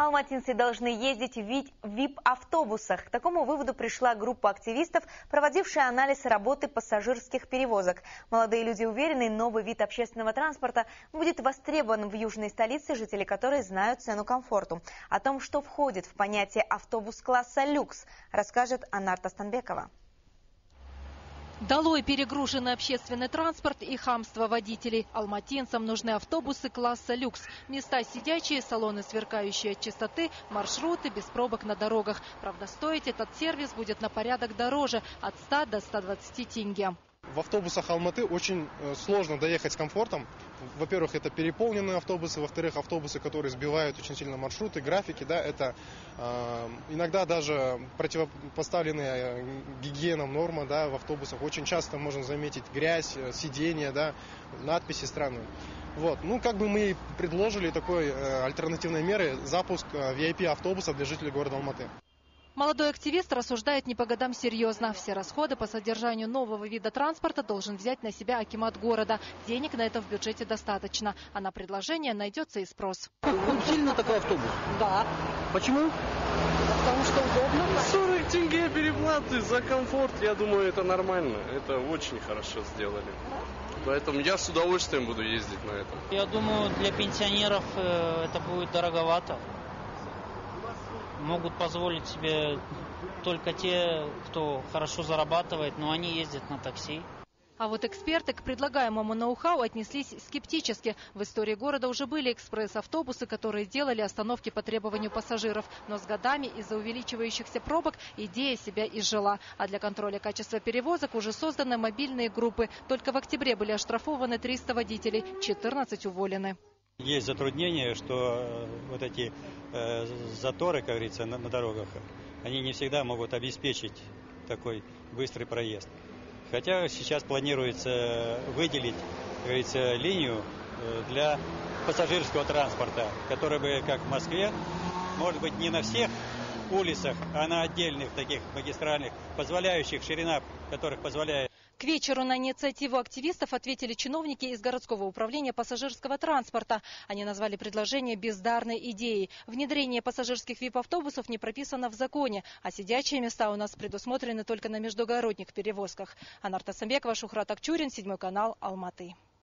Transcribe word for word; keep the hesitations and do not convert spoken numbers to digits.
Алматинцы должны ездить в ви ай пи-автобусах. К такому выводу пришла группа активистов, проводившая анализ работы пассажирских перевозок. Молодые люди уверены, новый вид общественного транспорта будет востребован в южной столице, жители которой знают цену комфорту. О том, что входит в понятие автобус класса люкс, расскажет Анарта Станбекова. Долой перегруженный общественный транспорт и хамство водителей. Алматинцам нужны автобусы класса люкс. Места сидячие, салоны сверкающие от чистоты, маршруты без пробок на дорогах. Правда, стоить этот сервис будет на порядок дороже – от ста до ста двадцати тенге. В автобусах Алматы очень сложно доехать с комфортом. Во-первых, это переполненные автобусы, во-вторых, автобусы, которые сбивают очень сильно маршруты, графики. Да, это э, иногда даже противопоставленные гигиенам нормы, да, в автобусах. Очень часто можно заметить грязь, сиденья, да, надписи странные. Вот. Ну, как бы мы и предложили такой э, альтернативной меры запуск э, ви ай пи-автобусов для жителей города Алматы. Молодой активист рассуждает не по годам серьезно. Все расходы по содержанию нового вида транспорта должен взять на себя акимат города. Денег на это в бюджете достаточно. А на предложение найдется и спрос. Он сильно такой автобус? Да. Почему? Потому что удобно. сорок тенге переплаты за комфорт, я думаю, это нормально. Это очень хорошо сделали. Поэтому я с удовольствием буду ездить на этом. Я думаю, для пенсионеров это будет дороговато. Могут позволить себе только те, кто хорошо зарабатывает, но они ездят на такси. А вот эксперты к предлагаемому ноу-хау отнеслись скептически. В истории города уже были экспресс-автобусы, которые делали остановки по требованию пассажиров. Но с годами из-за увеличивающихся пробок идея себя изжила. А для контроля качества перевозок уже созданы мобильные группы. Только в октябре были оштрафованы триста водителей, четырнадцать уволены. Есть затруднение, что вот эти э, заторы, как говорится, на, на дорогах, они не всегда могут обеспечить такой быстрый проезд. Хотя сейчас планируется выделить, как говорится, линию для пассажирского транспорта, которая бы, как в Москве, может быть, не на всех улицах, а на отдельных таких магистральных, позволяющих, ширина которых позволяет. К вечеру на инициативу активистов ответили чиновники из городского управления пассажирского транспорта. Они назвали предложение бездарной идеей. Внедрение пассажирских ви ай пи-автобусов не прописано в законе, а сидячие места у нас предусмотрены только на междугородних перевозках. Анарта Станбекова, Шухрат Акчурин, седьмой канал, Алматы.